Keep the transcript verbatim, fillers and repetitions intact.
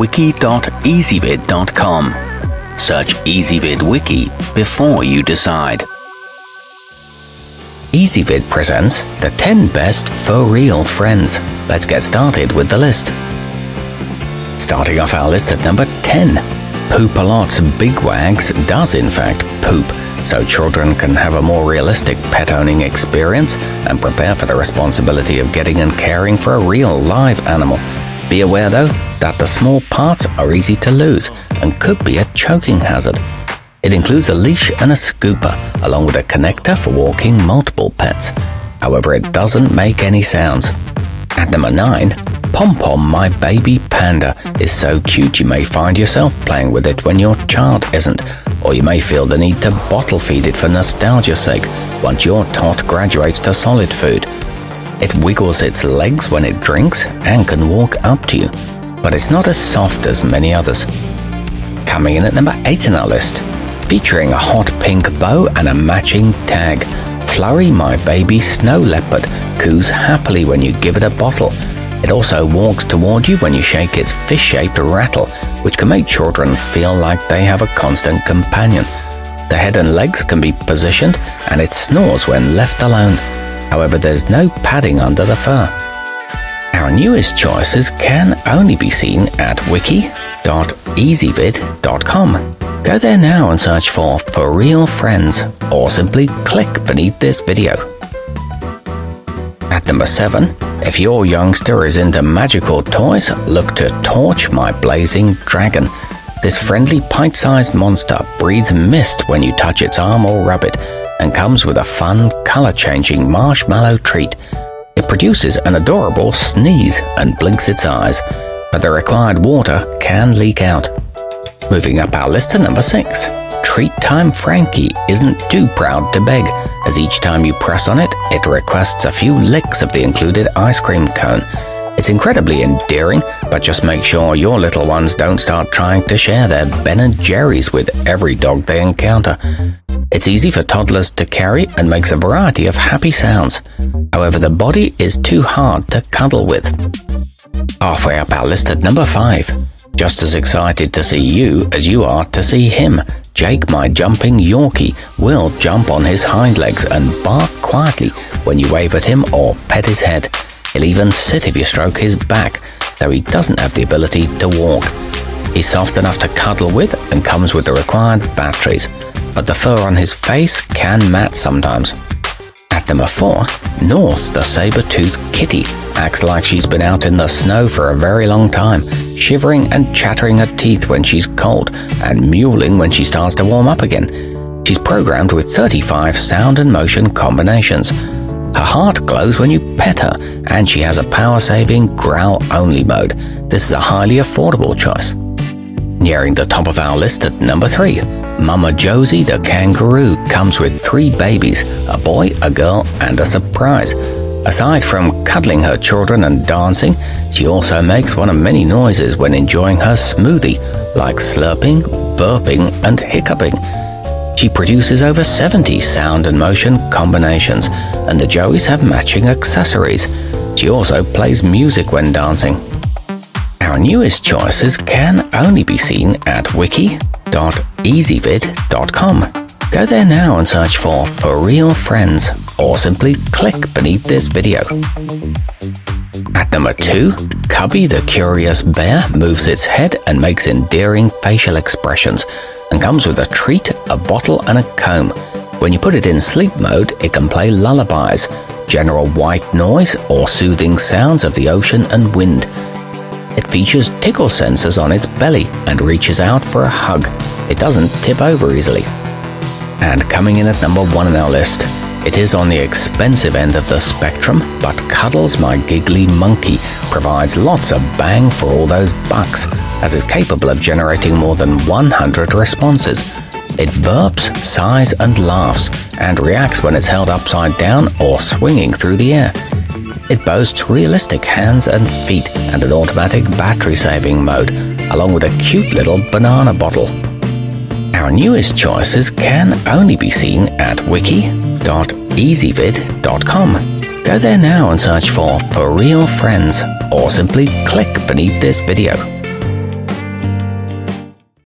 wiki dot ezvid dot com. Search Ezvid Wiki before you decide. Ezvid presents the ten best FurReal friends. Let's get started with the list. Starting off our list at number ten. Poopalots Bigwags does in fact poop, so children can have a more realistic pet owning experience and prepare for the responsibility of getting and caring for a real live animal. Be aware though that the small parts are easy to lose and could be a choking hazard. It includes a leash and a scooper, along with a connector for walking multiple pets. However, it doesn't make any sounds. At number nine, Pom Pom My Baby Panda is so cute you may find yourself playing with it when your child isn't, or you may feel the need to bottle feed it for nostalgia's sake once your tot graduates to solid food. It wiggles its legs when it drinks and can walk up to you, but it's not as soft as many others. Coming in at number eight in our list, featuring a hot pink bow and a matching tag, Flurry My Baby Snow Leopard coos happily when you give it a bottle. It also walks toward you when you shake its fish-shaped rattle, which can make children feel like they have a constant companion. The head and legs can be positioned, and it snores when left alone. However, there's no padding under the fur. Our newest choices can only be seen at wiki dot ezvid dot com. Go there now and search for FurReal Friends, or simply click beneath this video. At number seven, if your youngster is into magical toys, look to Torch My Blazing Dragon. This friendly pint-sized monster breathes mist when you touch its arm or rub it, and comes with a fun, color-changing marshmallow treat. It produces an adorable sneeze and blinks its eyes, but the required water can leak out. Moving up our list to number six. Treat Time Frankie isn't too proud to beg, as each time you press on it, it requests a few licks of the included ice cream cone. It's incredibly endearing, but just make sure your little ones don't start trying to share their Ben and Jerry's with every dog they encounter. It's easy for toddlers to carry and makes a variety of happy sounds. However, the body is too hard to cuddle with. Halfway up our list at number five. Just as excited to see you as you are to see him, Jake my jumping Yorkie will jump on his hind legs and bark quietly when you wave at him or pet his head. He'll even sit if you stroke his back, though he doesn't have the ability to walk. He's soft enough to cuddle with and comes with the required batteries, but the fur on his face can mat sometimes. At number four, North the saber-tooth kitty acts like she's been out in the snow for a very long time, shivering and chattering her teeth when she's cold and mewling when she starts to warm up again. She's programmed with thirty-five sound and motion combinations. Her heart glows when you pet her, and she has a power-saving growl-only mode. This is a highly affordable choice. Nearing the top of our list at number three, Mama Josie the kangaroo comes with three babies, a boy, a girl, and a surprise. Aside from cuddling her children and dancing, she also makes one of many noises when enjoying her smoothie, like slurping, burping, and hiccuping. She produces over seventy sound and motion combinations, and the Joeys have matching accessories. She also plays music when dancing. Our newest choices can only be seen at wiki dot ezvid dot com. Go there now and search for FurReal Friends, or simply click beneath this video. At number two, Cubby the curious bear moves its head and makes endearing facial expressions, and comes with a treat, a bottle, and a comb. When you put it in sleep mode, it can play lullabies, general white noise, or soothing sounds of the ocean and wind. It features tickle sensors on its belly and reaches out for a hug. It doesn't tip over easily. And coming in at number one on our list, it is on the expensive end of the spectrum, but Cuddles My Giggly Monkey provides lots of bang for all those bucks, as it's capable of generating more than one hundred responses. It burps, sighs, and laughs, and reacts when it's held upside down or swinging through the air. It boasts realistic hands and feet and an automatic battery-saving mode, along with a cute little banana bottle. Our newest choices can only be seen at wiki dot ezvid dot com. Go there now and search for FurReal Friends, or simply click beneath this video.